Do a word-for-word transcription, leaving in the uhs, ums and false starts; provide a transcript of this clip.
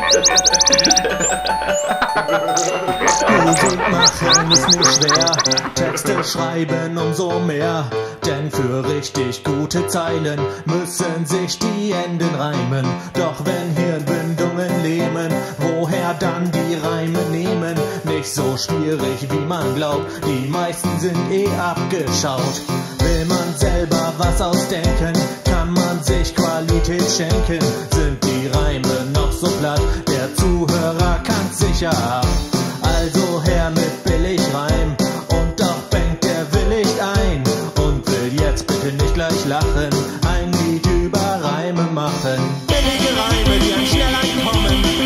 Musik machen ist nicht schwer, Texte schreiben umso mehr. Denn für richtig gute Zeilen müssen sich die Enden reimen. Doch wenn Hirnbindungen lähmen, woher dann die Reime nehmen? Nicht so schwierig wie man glaubt, die meisten sind eh abgeschaut. Will man selber was ausdenken, kann man sich Qualität schenken. Sind die Reime noch so platt, der Zuhörer kann's sicher ab. Also her mit Billigreim, und doch bängt der willig ein und will jetzt bitte nicht gleich lachen, ein Lied über Reime machen. Billige Reime, die einem schnell einkommen.